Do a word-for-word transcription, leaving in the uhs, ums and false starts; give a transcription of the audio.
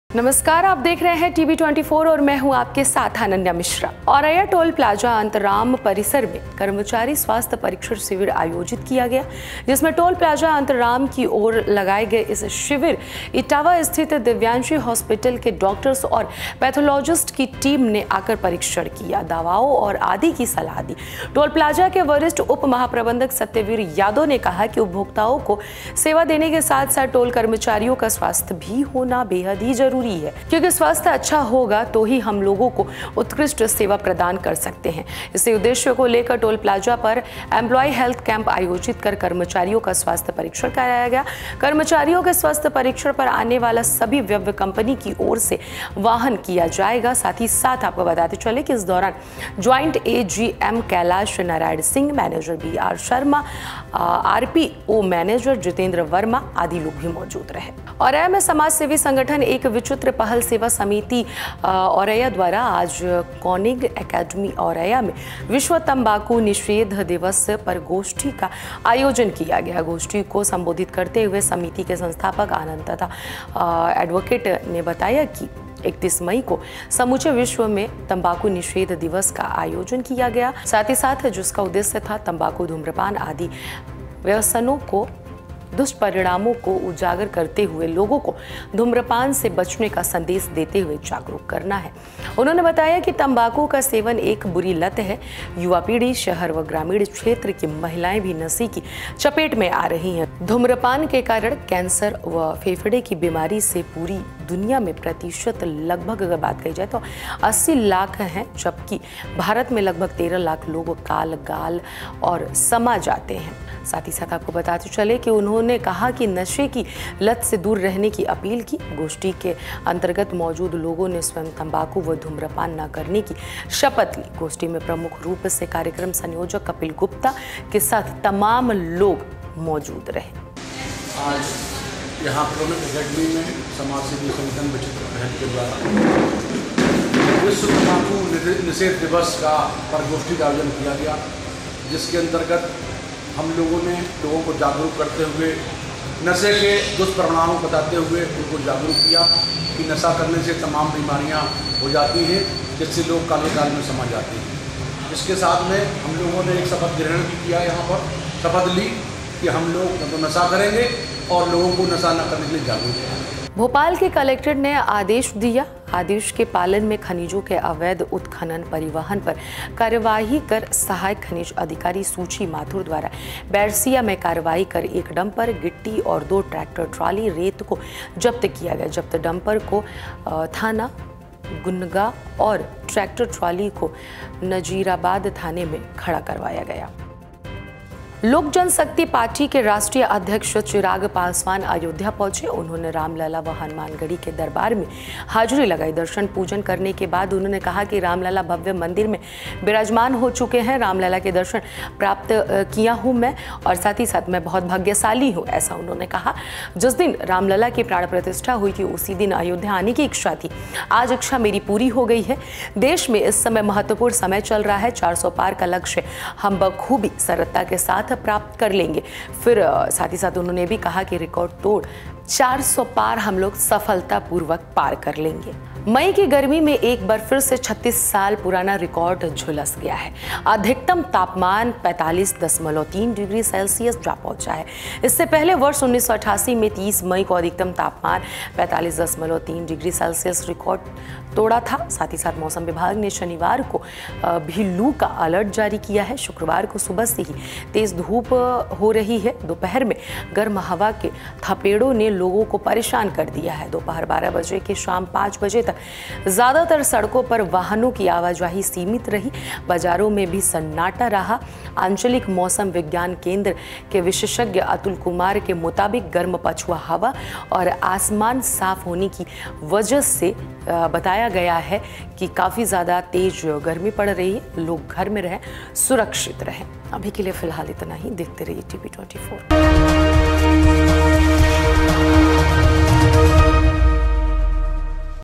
नमस्कार, आप देख रहे हैं टीवी चौबीस और मैं हूं आपके साथ अनन्या मिश्रा। औरैया टोल प्लाजा अंतराम परिसर में कर्मचारी स्वास्थ्य परीक्षण शिविर आयोजित किया गया, जिसमें टोल प्लाजा अंतराम की ओर लगाए गए इस शिविर इटावा स्थित दिव्यांशी हॉस्पिटल के डॉक्टर्स और पैथोलॉजिस्ट की टीम ने आकर परीक्षण किया, दवाओं और आदि की सलाह दी। टोल प्लाजा के वरिष्ठ उप महाप्रबंधक सत्यवीर यादव ने कहा कि उपभोक्ताओं को सेवा देने के साथ साथ टोल कर्मचारियों का स्वास्थ्य भी होना बेहद ही जरूरी है, क्योंकि स्वास्थ्य अच्छा होगा तो ही हम लोगों को उत्कृष्ट सेवा प्रदान कर सकते हैं। इसी उद्देश्य को लेकर टोल प्लाजा पर एम्प्लॉय हेल्थ कैंप आयोजित कर कर्मचारियों का स्वास्थ्य परीक्षण कराया गया। कर्मचारियों के स्वास्थ्य परीक्षण पर आने वाला सभी व्यय कंपनी की ओर से वाहन किया जाएगा। साथ ही साथ आपको बताते चले कि इस दौरान joint AGM Kailash Narayan Singh, manager B R Sharma, RPO manager Jitendra Verma आदि लोग भी मौजूद रहे। औरैया में समाज सेवी संगठन एक विचित्र पहल सेवा समिति औरैया द्वारा आज कॉनिग एकेडमी औरैया में विश्व तंबाकू निषेध दिवस पर गोष्ठी का आयोजन किया गया। गोष्ठी को संबोधित करते हुए समिति के संस्थापक आनंद तथा एडवोकेट ने बताया कि इकतीस मई को समूचे विश्व में तंबाकू निषेध दिवस का आयोजन किया गया, साथ ही साथ जिसका उद्देश्य था तंबाकू, धूम्रपान आदि व्यसनों को दुष्परिणामों को उजागर करते हुए लोगों को धूम्रपान से बचने का संदेश देते हुए जागरूक करना है। उन्होंने बताया कि तंबाकू का सेवन एक बुरी लत है। युवा पीढ़ी, शहर व ग्रामीण क्षेत्र की महिलाएं भी नशे की चपेट में आ रही हैं। धूम्रपान के कारण कैंसर व फेफड़े की बीमारी से पूरी दुनिया में प्रतिशत लगभग अगर बात कही जाए तो अस्सी लाख हैं, जबकि भारत में लगभग तेरह लाख लोग काल गाल और समा जाते हैं। साथ ही साथ आपको बताते चले कि उन्होंने कहा कि नशे की लत से दूर रहने की अपील की। गोष्ठी के अंतर्गत मौजूद लोगों ने स्वयं तंबाकू व धूम्रपान न करने की शपथ ली। गोष्ठी में प्रमुख रूप से कार्यक्रम संयोजक कपिल गुप्ता के साथ तमाम लोग मौजूद रहे। आज यहाँ कॉनिग एकेडमी में समाज सेवी संगठन विचित्र पहल के द्वारा विश्व तंबाकू निषेध दिवस का पर गोष्ठी का आयोजन किया गया, जिसके अंतर्गत हम लोगों ने लोगों को जागरूक करते हुए नशे के दुष्परिणामों को बताते हुए उनको जागरूक किया कि नशा करने से तमाम बीमारियां हो जाती हैं, जिससे लोग काले काल में समा जाते हैं। इसके साथ में हम लोगों ने एक शपथ ग्रहण भी किया, यहाँ पर शपथ ली कि हम लोग तो नशा करेंगे और लोगों को नशा न करने के लिए जागरूक करेंगे। भोपाल के कलेक्टर ने आदेश दिया। आदेश के पालन में खनिजों के अवैध उत्खनन, परिवहन पर कार्यवाही कर सहायक खनिज अधिकारी सूची माथुर द्वारा बैरसिया में कार्रवाई कर एक डंपर, गिट्टी और दो ट्रैक्टर ट्रॉली रेत को जब्त किया गया। जब्त डंपर को थाना गुनगा और ट्रैक्टर ट्रॉली को नजीराबाद थाने में खड़ा करवाया गया। लोक जनशक्ति पार्टी के राष्ट्रीय अध्यक्ष चिराग पासवान अयोध्या पहुंचे। उन्होंने रामलला व हनुमानगढ़ी के दरबार में हाजिरी लगाई। दर्शन पूजन करने के बाद उन्होंने कहा कि रामलला भव्य मंदिर में विराजमान हो चुके हैं। रामलला के दर्शन प्राप्त किया हूं मैं और साथ ही साथ मैं बहुत भाग्यशाली हूं, ऐसा उन्होंने कहा। जिस दिन रामलला की प्राण प्रतिष्ठा हुई थी उसी दिन अयोध्या आने की इच्छा थी। आज इच्छा मेरी पूरी हो गई है। देश में इस समय महत्वपूर्ण समय चल रहा है। चार सौ पार का लक्ष्य हम बखूबी सरलता के साथ प्राप्त कर लेंगे। फिर साथ ही साथ उन्होंने भी कहा कि रिकॉर्ड तोड़ चार सौ पार हम लोग सफलतापूर्वक पार कर लेंगे। मई की गर्मी में एक बार फिर से छत्तीस साल पुराना रिकॉर्ड झुलस गया है। अधिकतम तापमान पैंतालीस दशमलव तीन डिग्री सेल्सियस जा पहुंचा है। इससे पहले वर्ष उन्नीस सौ अठासी में तीस मई को अधिकतम तापमान पैंतालीस दशमलव तीन डिग्री सेल्सियस रिकॉर्ड तोड़ा था। साथ ही साथ मौसम विभाग ने शनिवार को भी लू का अलर्ट जारी किया है। शुक्रवार को सुबह से ही तेज धूप हो रही है। दोपहर में गर्म हवा के थपेड़ों ने लोगों को परेशान कर दिया है। दोपहर बारह बजे के शाम पाँच बजे तक ज्यादातर सड़कों पर वाहनों की आवाजाही सीमित रही। बाजारों में भी सन्नाटा रहा। आंचलिक मौसम विज्ञान केंद्र के विशेषज्ञ अतुल कुमार के मुताबिक गर्म पछुआ हवा और आसमान साफ होने की वजह से बताया गया है कि काफी ज्यादा तेज गर्मी पड़ रही है। लोग घर में रहें, सुरक्षित रहें। अभी के लिए फिलहाल इतना ही। देखते रहिए टीवी चौबीस।